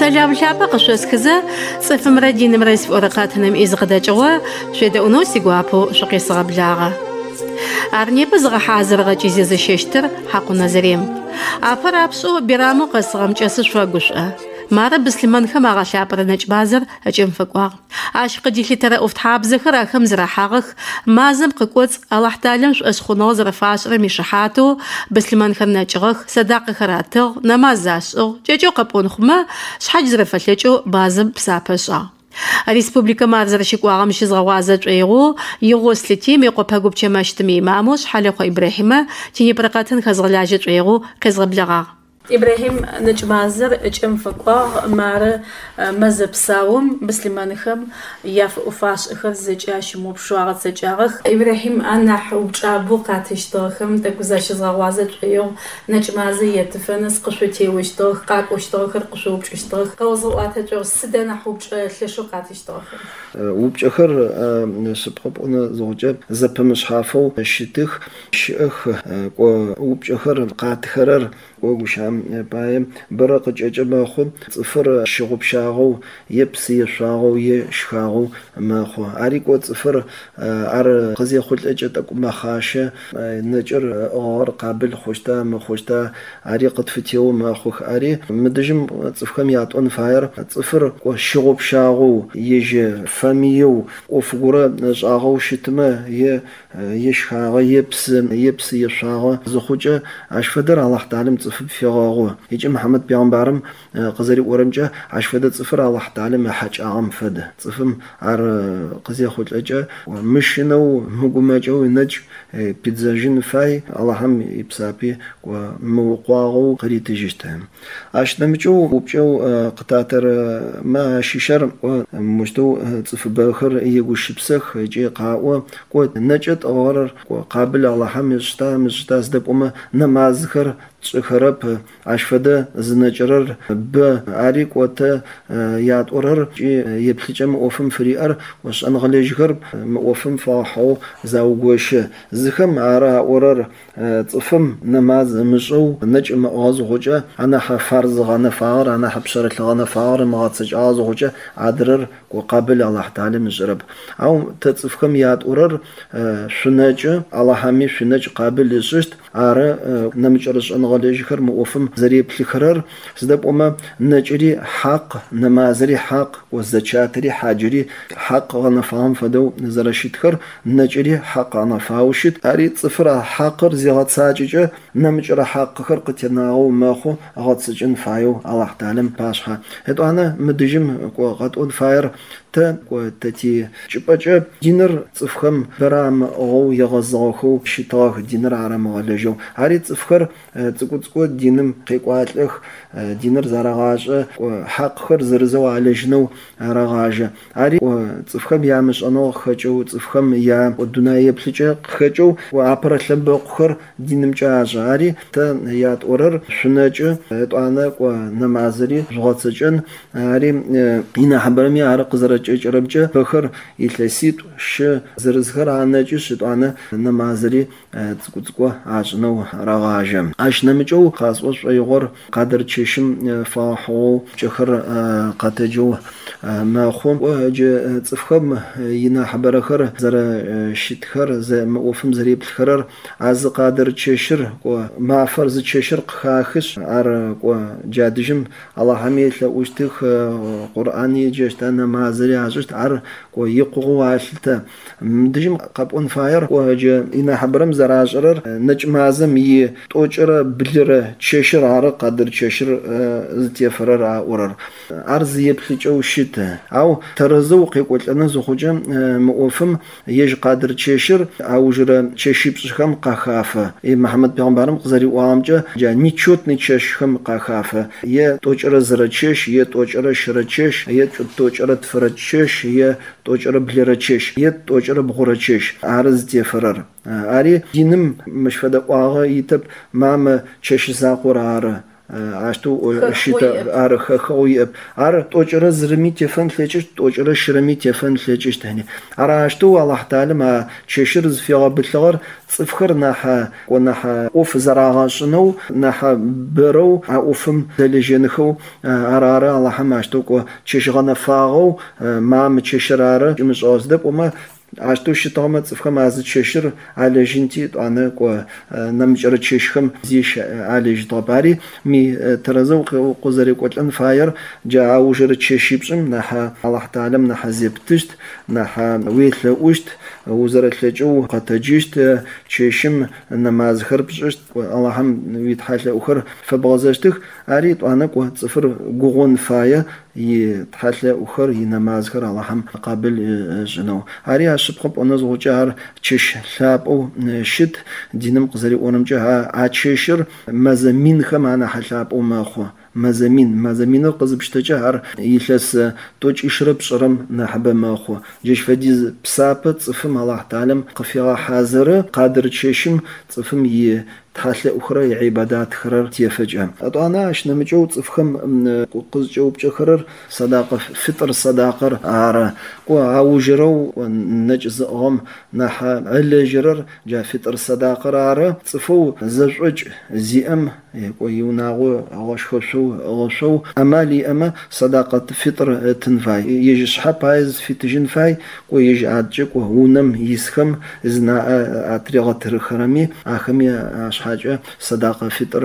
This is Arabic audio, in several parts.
سلام شابا قشوس كذا صف مردي نمرس في ورقاتنا إذا قد جوا شد أنوسي جوابو شقي صعب لاغا أرني بزغ حاضر غجيز زششتر حق نظريم أفرابسو برامو قصغم جسش فاقوشة مارا بسلمان خما غشابر نج بازر أجم فقوا عاشق ديلي ترى أفتحاب زخر أخم زراحاغخ مازم قكوز الله تعالى شو أسخنوز رفاش رمي شحاتو بسلمان خرنا جغخ صداق خراتو نمازاشو جيجو قبون خما شحاج زرفلجو بازم بسابشا الريسبوبليكا مارزر شكوا مش زغوازة جيغو يغوسلتي ميقو باقوب تشماشتمي ماموش حاليقو إبراهيم تيني برقاتن خزغلاجة جيغو كزغبلغا إبراهيم نجمازر اجم فقوا مار مذهب ساوم بسلمانخم ياف أفاش إخر زجاش مبشوارة زجاغخ إبراهيم أنا حوب جابو قاتشتوخم تكوزاش زغوازة جيغو نجمازر يتفنس قشوتي وشتوخ قاق وشتوخر قشوب شتوخ قوزو آتجو سدنا حوب لشو قاتشتوخم وبجخر سبقب أنا زوجة زبمش حافو شتخ شخ وبجخر قاتخرر وغشام بايم برق ججما خو صفر شغب شاغو يبسي شاغو يشخاغو ما خو اريكو صفر ار قزي خلت اجتك ما خاشه نجر اور قابل خوشتا ما خوشتا اري قد فتيو ما خو اري مدجم صفكم يعطون فاير صفر شغب شاغو يج فاميو وفغورا شاغو شتما يشخاغو يبس يشاغو زخوجه اشفدر الله تعالى في غاغو يجي محمد بيغمبارم قزري ورمجه عش فدا صفر الله تعالى ما حاج عام فدا صفم عر قزي خوت اجا ومشنو مغماجو نج بيتزاجين فاي الله هم يبسابي وموقواغو قريت جشتهم عش نمجو وبجو قطاتر ما شيشر ومشتو صف باخر يغوش بسخ يجي قاو قوت نجت اور قابل الله هم مجتا زدبوما نمازخر خراب عشفده زنجرر ب عريق وت ياد أورر يبليجم أوفم فريار وش أنغليج غرب أوفم فاحو زوجوش زخم عرا أورر طفم نماز مجو نجم أغاز غجة أنا حفرز غنا فار أنا حبشرت غنا فار ما تسج أغاز غجة عدرر وقابل الله تعالى مجرب أو تطفكم ياد أورر شنج الله حمي شنج قابل لجست عرا نمجرش غاليج خر موفم زريب الخرر سدب أما نجري حق نمازري حق وزكاتري حاجري حق أنا فهم فدو نزرشيت خر نجري حق أنا فاوشيت أريد صفر حقر زيغات ساججة نمجر حق خر قتناو ماخو غات سجن فايو الله تعالى باشها هدو أنا مدجم قد أون فاير تا وتتي جبجة دينر صفخم برام أو يغزاخو شتاخ دينر عرم غالجو أريد صفخر تقول دينم قيقوات لخ دينر زرغاجة حق خر زرزو على جنو رغاجة أري وصفخم يامش أنا خجو صفخم يا ودناي بلجة خجو وعبر لبق خر دينم جاجة أري تا يات أورر شناجة أنا ونمازري جغاتسجن أري إنا حبرمي عرق زرج ربجة بخر يتلسيت ش زرزخر عناجي شد أنا نمازري تقول عجنو رغاجة عش نمجو خاص وش يغور قدر تشيشم فاحو جخر قاتجو ما خوم وجه تفخم ينا حبرخر زر شتخر زي موفم زريب الخرر عز قادر تشيشر وما فرز تشيشر خاخش عر وجادجم الله حميد لوشتخ قرآني جشتنا ما زري عجشت عر ويقو عشلتا مدجم قبون فاير وجه ينا حبرم زراجرر نجم عزم ي توجر بلر تشيشر عر قادر تشيشر زتيفرر عورر عرض يبلجو شت أو ترزوق يقول أنا زوجة موفم يج قادر تشيشر أو جرا تشيشيب شخم قخافة محمد بيغمبارم قزري وامجة جا نيشوت نيششخم قخافة يه توجر زرتشش يه توجر شرتشش يه توجر تفرتشش يه توجر بلرتشش يه توجر بغرتشش عرض تيفرر أري دينم مش فدا واغا يتب مام تشش زاقور عره عشتو شيتا أرخ خوي توجر زرمي تفن ثلاجش توجر شرمي تفن ثلاجش تهني عشتو الله تعالى ما تشيرز في غبلغر صفخر ناحا وناحا أوف زراعشنو ناحا برو أوفم دلجنخو عرارة الله هم عشتو تشيشغنا فاغو ما متشيشرارة مش أصدق وما عشتو شتامت صفخم از تشيشر على جنتي أنا كو نمجر تشيشخم زيش على جطاباري مي ترزو قزري قتلن فاير جا وجر تشيشيبشم ناحا الله تعالى ناحا زيبتشت ناحا ويثل وشت وزرت لجو قتجيشت تشيشم نماز خربشت الله هم ويتحال أخر فبغزشتك أريد أنا كو صفر قغون فاير يتحال أخر ينماز خر الله هم قابل جنو أريد شبخب أنا زوجار تشيش ثاب أو شد دينم قزري أونم جها عتشيشر مزامين خمانا حلاب أو ماخو مزامين القزب شتجار يلس توج يشرب شرم نحب ماخو جيش فديز بسابت صفم الله تعالى قفيرا حاضر قادر تشيشم صفم تحلى أخرى عبادات خرر تيفجأ أنا أشنا مجود صفخم قز جوب جخرر صداقة فطر صداقة عارة وعوجرو ونجزهم نحا عل جرر جا فطر صداقة عارة صفو زجوج زيام ويوناغو غشو أمالي أما صداقة فطر تنفاي يجي شحب عايز في تجنفاي ويجي عادجك وهونم يسخم إذن أتريغة ترخرمي أخمي حاجة صداقة فطر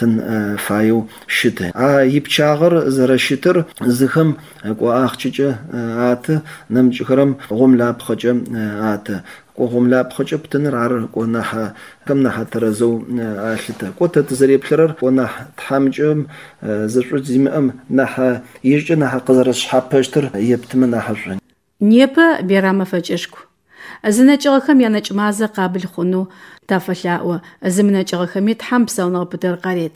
تن فايو شته يبشاغر زر شتر زخم وآخشجة آت نمجخرم غملا بخجة آت وغملا بخجة بتنر عر ونح كم نح ترزو آشته قوت تزريب شرر ونح تحمجم زرج زيمم نح يجي نح قزر شحابشتر يبتمن نحجن نيبا بيرام فجشكو أزناجغخم يانجمازا قابل خونو تافلاو أزمناجغخم يتحم بساونا بدر قريت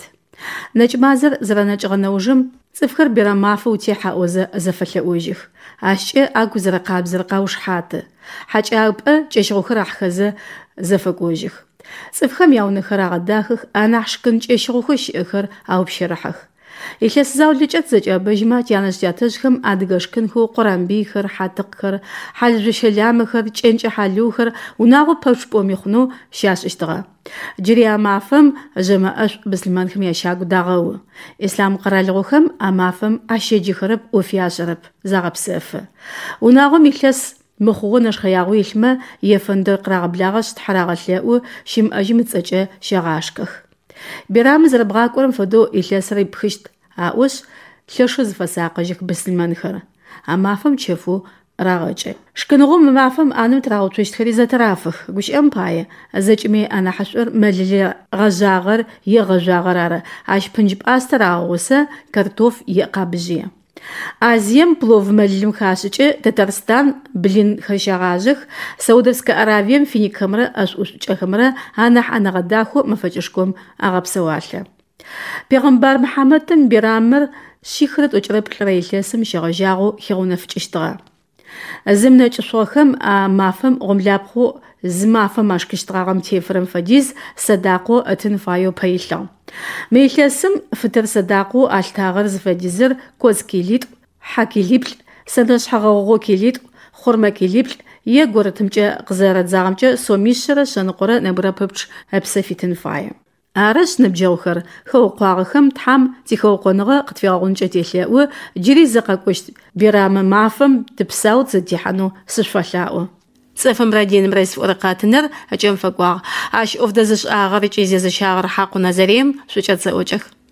نجمازر زراناجغنوجم صفخر بيرامافو تيحا أوزا زفلاوجيخ أشي أكو زرقاب زرقاوش حات حاج أبقى جيشغوخر أحخزا زفقوجيخ صفخم ياونخر أغداخخ أنا حشكن جيشغوخش إخر أو بشرحخ إخلاص زاولجت زجا بجماعة يانش جاتشخم أدغشكن هو قرآن بيخر حاتقخر حال رشلامخر جنج حالوخر وناغو بوش بوميخنو شاش اشتغا جريا مافم جماعش بسلمانخم يشاقو داغو إسلام قرالغوخم أمافم أشيجي خرب وفياشرب زاغب سيف وناغو ميخلاص مخونش خياغو يلما يفندر قراغ بلاغش تحراغش لاو شم أجمت زجا شغاشكخ بيرام زربغاكورم فدو إخلاصري بخشت أوش تلشز فساقجك بسلمانخر أمافم تشفو راغجي شكنغوم مافم أنو تراغو تشتخري زترافخ قوش أمبايا زجمي أنا حشور مللي غجاغر يغجاغرار عاش بنجب أستراغوسا كرتوف يقابجي Азием плов мэллим хашичы Татарстан блин хашагажых Саудовская Аравием финикхамра ашушчахамра анах анагадаху мафачышком агапсаваля. Пегамбар Мухаммадтан бирамыр шихрат учреп тлрейлесым шагажагу хигунафчиштыга. Зымна чшохам мафам гомлапху змафам ашкиштыгам тефрым фадиз садақу атынфаю пайлау. Мейлесым фытыр садақу алтағыр зфадизыр коз келит, ха келипл, садаш хағауғу келит, хурма келипл, е горытымча қызарадзағымча сомишшыры шанықұры набыра пөпч әпсафитін файы. Араш набжаухыр, хауқуағықым тхам тихауқуанығы қытфиғағынча телеуі жири зақа көшт бирамы мафым тіпсау цадихану сышфалау. صفم ردين رئيس ورقاتنر هجم فقواغ عاش أفضل زش آغر جيزي زشاغر حاقو نظريم شو جد زوجك